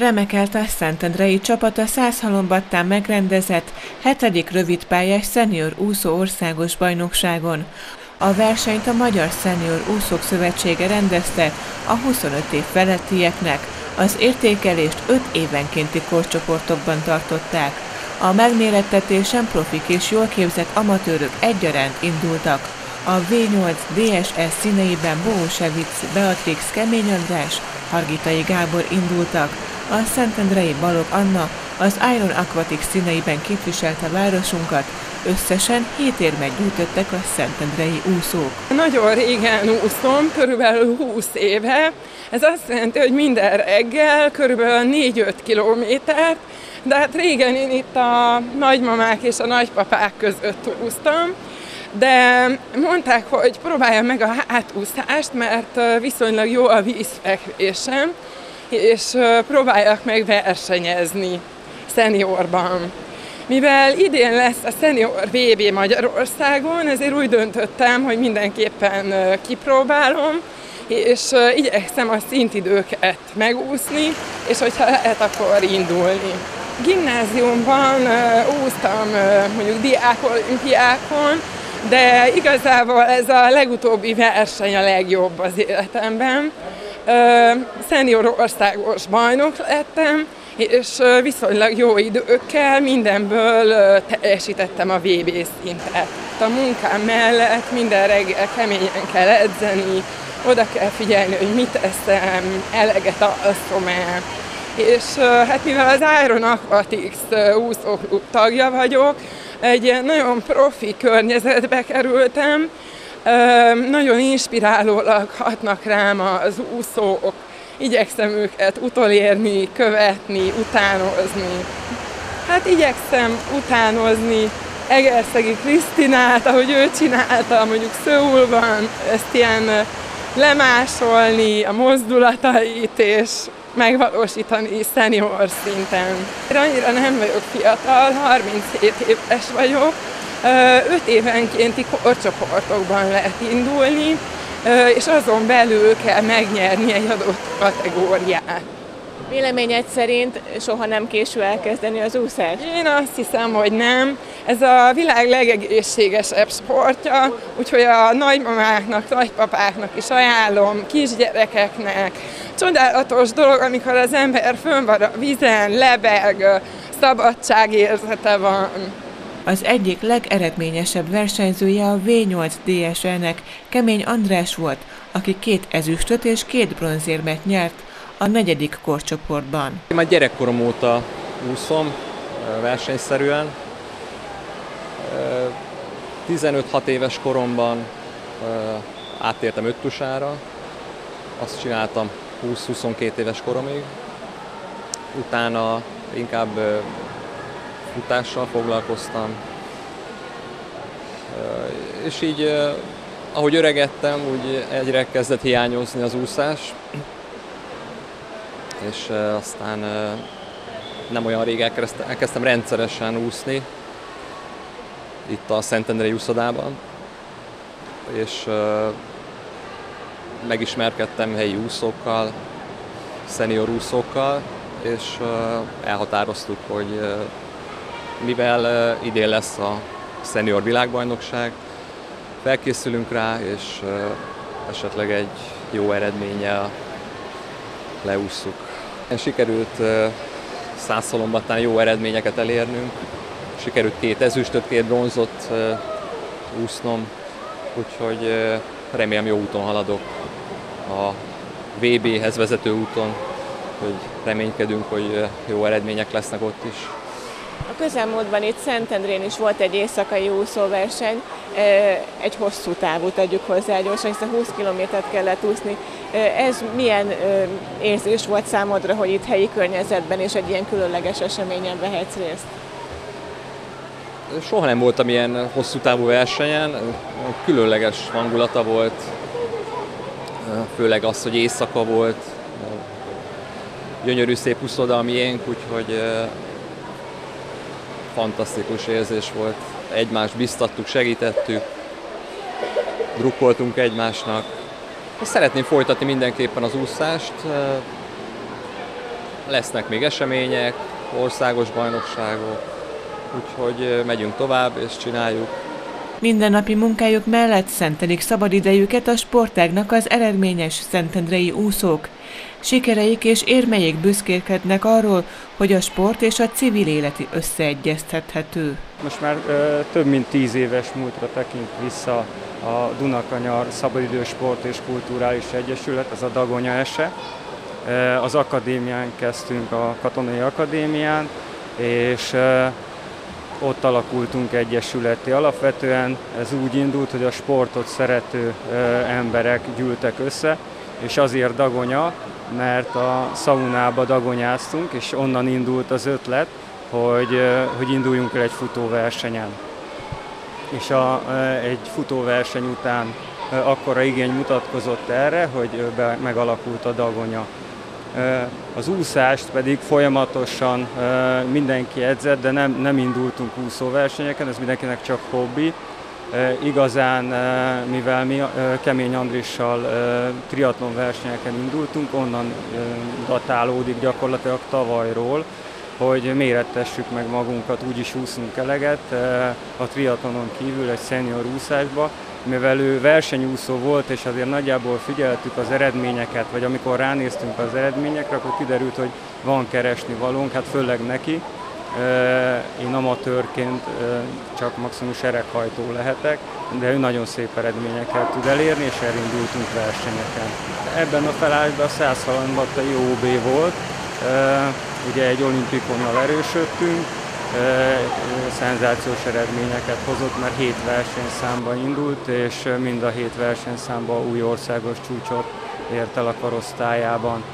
Remekelte a szentendrei csapat a Szászhalombattán megrendezett 7. rövidpályás szenior úszó országos bajnokságon. A versenyt a Magyar Szenior Úszók Szövetsége rendezte a 25 év felettieknek, az értékelést 5 évenkénti korcsoportokban tartották. A megmérettetésen profik és jól képzett amatőrök egyaránt indultak. A V8 DSS színeiben Bohósevic Beatrix, Kemény András, Hargitai Gábor indultak. A szentendrei Balogh Anna az Iron Aquatic színeiben képviselte városunkat. Összesen 7 érmet gyűjtöttek a szentendrei úszók. Nagyon régen úszom, körülbelül 20 éve. Ez azt jelenti, hogy minden reggel körülbelül 4-5 kilométert, de hát régen én itt a nagymamák és a nagypapák között úsztam, de mondták, hogy próbáljam meg a hátúszást, mert viszonylag jó a vízfekvésem, és próbáljak meg versenyezni szeniorban. Mivel idén lesz a Szenior VB Magyarországon, ezért úgy döntöttem, hogy mindenképpen kipróbálom, és igyekszem a szintidőket megúszni, és hogyha lehet, akkor indulni. Gimnáziumban úsztam mondjuk diákolimpiákon, de igazából ez a legutóbbi verseny a legjobb az életemben. Szenior országos bajnok lettem, és viszonylag jó időkkel mindenből teljesítettem a VB szintet. A munkám mellett minden reggel keményen kell edzeni, oda kell figyelni, hogy mit eszem, eleget alszom-e. És hát mivel az Iron Aquatics úszóklub tagja vagyok, egy nagyon profi környezetbe kerültem, nagyon inspirálólag hatnak rám az úszók, igyekszem őket utolérni, követni, utánozni. Hát igyekszem utánozni Egerszegi Krisztinát, ahogy ő csinálta, mondjuk Szöulban, ezt ilyen lemásolni a mozdulatait és megvalósítani szenior szinten. Annyira nem vagyok fiatal, 37 éves vagyok, 5 évenkénti korcsoportokban lehet indulni, és azon belül kell megnyerni egy adott kategóriát. Véleményed szerint soha nem késő elkezdeni az úszást? Én azt hiszem, hogy nem. Ez a világ legegészségesebb sportja, úgyhogy a nagymamáknak, nagypapáknak is ajánlom, kisgyerekeknek. Csodálatos dolog, amikor az ember fönn van a vízen, lebeg, szabadságérzete van. Az egyik legeredményesebb versenyzője a V8 DSL-nek Kemény András volt, aki 2 ezüstöt és 2 bronzérmet nyert a 4. korcsoportban. Én már gyerekkorom óta úszom versenyszerűen. 15-6 éves koromban áttértem öttusára, azt csináltam 20-22 éves koromig. Utána inkább futással foglalkoztam, és így, ahogy öregedtem, úgy egyre kezdett hiányozni az úszás, és aztán nem olyan rég elkezdtem rendszeresen úszni, itt a Szentendrei úszodában, és megismerkedtem helyi úszókkal, szenior úszókkal, és elhatároztuk, hogy mivel idén lesz a szenior világbajnokság, felkészülünk rá, és esetleg egy jó eredménnyel leússzuk. Sikerült Szászhalombattán jó eredményeket elérnünk, sikerült 2 ezüstöt, 2 bronzot úsznom, úgyhogy remélem jó úton haladok a VB-hez vezető úton, hogy reménykedünk, hogy jó eredmények lesznek ott is. A közelmúltban itt Szentendrén is volt egy éjszakai úszóverseny, egy hosszú távú, tegyük hozzá gyorsan, hiszen 20 kilométert kellett úszni. Ez milyen érzés volt számodra, hogy itt helyi környezetben és egy ilyen különleges eseményen vehetsz részt? Soha nem voltam ilyen hosszú távú versenyen, különleges hangulata volt, főleg az, hogy éjszaka volt, gyönyörű szép úszoda a miénk, úgyhogy fantasztikus érzés volt. Egymást biztattuk, segítettük, drukkoltunk egymásnak. Szeretném folytatni mindenképpen az úszást. Lesznek még események, országos bajnokságok, úgyhogy megyünk tovább és csináljuk. Mindennapi munkájuk mellett szentelik szabadidejüket a sportágnak az eredményes szentendrei úszók. Sikereik és érmeik büszkélkednek arról, hogy a sport és a civil életi összeegyeztethető. Most már több mint 10 éves múltra tekint vissza a Dunakanyar Szabadidős Sport és Kulturális Egyesület, ez a Dagonya ESE. Az akadémián kezdtünk, a Katonai Akadémián, és ott alakultunk egyesületté. Alapvetően ez úgy indult, hogy a sportot szerető emberek gyűltek össze, és azért Dagonya, mert a szaunába dagonyáztunk, és onnan indult az ötlet, hogy induljunk el egy futóversenyen. És egy futóverseny után akkora igény mutatkozott erre, hogy megalakult a Dagonya. Az úszást pedig folyamatosan mindenki edzett, de nem indultunk úszóversenyeken, ez mindenkinek csak hobbi. Igazán, mivel mi Kemény Andrissal triatlon versenyeken indultunk, onnan datálódik gyakorlatilag tavalyról, hogy mérettessük meg magunkat, úgyis úszunk eleget a triatlonon kívül egy szenior úszásba. Mivel ő versenyúszó volt, és azért nagyjából figyeltük az eredményeket, vagy amikor ránéztünk az eredményekre, akkor kiderült, hogy van keresni valónk, hát főleg neki. Én amatőrként csak maximum sereghajtó lehetek, de ő nagyon szép eredményeket tud elérni, és elindultunk versenyeken. Ebben a felállásban a 100 halombattai OB volt, ugye egy olimpikonnal erősödtünk, szenzációs eredményeket hozott, mert 7 versenyszámban indult, és mind a 7 versenyszámban új országos csúcsot ért el a korosztályában.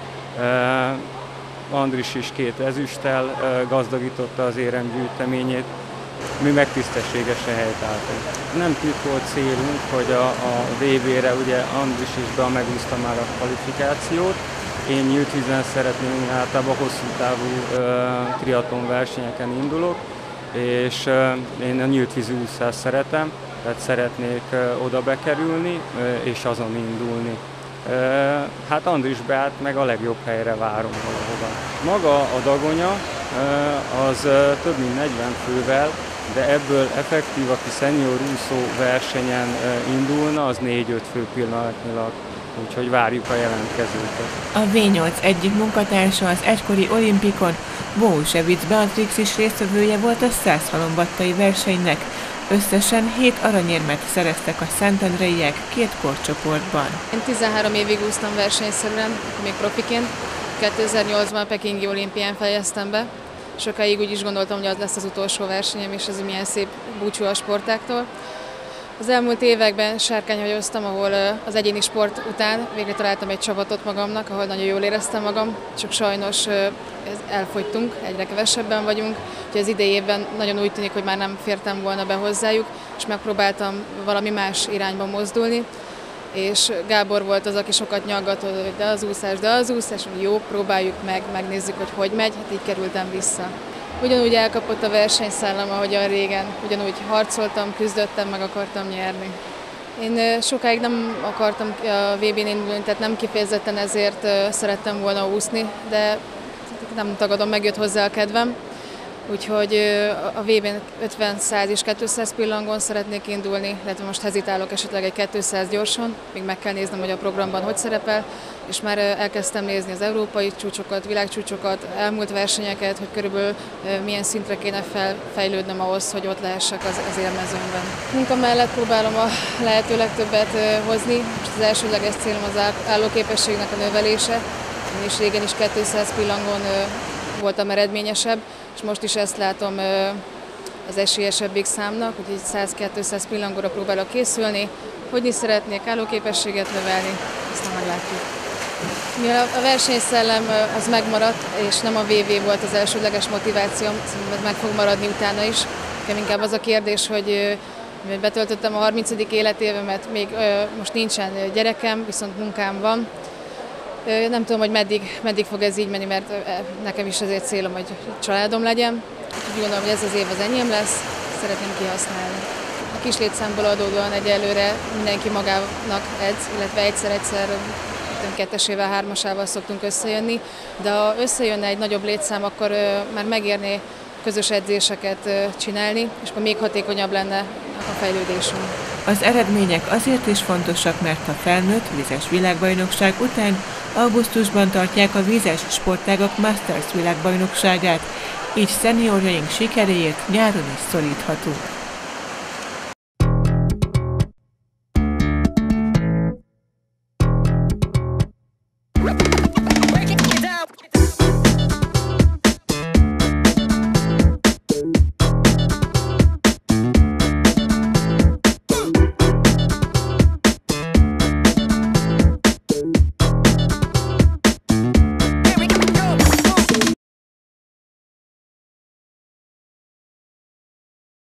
Andris is 2 ezüsttel gazdagította az éremgyűjteményét, mi meg tisztességesen helytálltunk. Nem titkolt célunk, hogy a VB-re ugye Andris is megúszta már a kvalifikációt. Én nyílt vízen szeretném, általában hosszú távú triatlon versenyeken indulok, és én a nyílt vízű úszást szeretem, tehát szeretnék oda bekerülni, és azon indulni. Hát Andris Beát meg a legjobb helyre várom valahova. Maga a Dagonya az több mint 40 fővel, de ebből effektív, aki szenior úszó versenyen indulna, az 4-5 fő pillanatnyilag. Úgyhogy várjuk a jelentkezőket. A V8 egyik munkatársa az egykori olimpikon, Bohusevic Beatrix is résztvevője volt a 100 halombattai versenynek. Összesen 7 aranyérmet szereztek a szentendreiek 2 korcsoportban. Én 13 évig úsztam versenyszerűen, még profiként. 2008-ban a Pekingi olimpián fejeztem be. Sokáig úgy is gondoltam, hogy az lesz az utolsó versenyem, és ez milyen szép búcsú a sportáktól. Az elmúlt években sárkányhajóztam, ahol az egyéni sport után végre találtam egy csapatot magamnak, ahol nagyon jól éreztem magam, csak sajnos elfogytunk, egyre kevesebben vagyunk, úgyhogy az idei évben nagyon úgy tűnik, hogy már nem fértem volna be hozzájuk, és megpróbáltam valami más irányba mozdulni, és Gábor volt az, aki sokat nyaggatott, hogy de az úszás, hogy jó, próbáljuk meg, megnézzük, hogy megy, hát így kerültem vissza. Ugyanúgy elkapott a versenyszellem, ahogyan régen, ugyanúgy harcoltam, küzdöttem, meg akartam nyerni. Én sokáig nem akartam a VB-n indulni, tehát nem kifejezetten ezért szerettem volna úszni, de nem tagadom, megjött hozzá a kedvem. Úgyhogy a VB-n 50, 100 és 200 pillangon szeretnék indulni, illetve most hezitálok esetleg egy 200 gyorsan, még meg kell néznem, hogy a programban hogy szerepel, és már elkezdtem nézni az európai csúcsokat, világcsúcsokat, elmúlt versenyeket, hogy körülbelül milyen szintre kéne fejlődnöm ahhoz, hogy ott lehessek az élmezőnyben. Munka mellett próbálom a lehető legtöbbet hozni, most az elsődleges célom az állóképességnek a növelése. Én is régen is 200 pillangon voltam eredményesebb, és most is ezt látom az esélyesebbik számnak, úgyhogy 100-200 pillangóra próbálok készülni. Hogy is szeretnék állóképességet növelni, aztán meglátjuk. Mivel a versenyszellem az megmaradt, és nem a VB volt az elsődleges motivációm, ez meg fog maradni utána is. Nekem inkább az a kérdés, hogy betöltöttem a 30. életévemet, még most nincsen gyerekem, viszont munkám van. Nem tudom, hogy meddig fog ez így menni, mert nekem is ezért célom, hogy családom legyen. Úgy gondolom, hogy ez az év az enyém lesz, szeretném kihasználni. A kis létszámból adódóan egyelőre mindenki magának edz, illetve egyszer kettesével, hármasával szoktunk összejönni, de ha összejönne egy nagyobb létszám, akkor már megérné közös edzéseket csinálni, és akkor még hatékonyabb lenne a fejlődésünk. Az eredmények azért is fontosak, mert a felnőtt vízes világbajnokság után augusztusban tartják a vízes sportágak Masters világbajnokságát, így szeniorjaink sikeréért nyáron is szoríthatunk.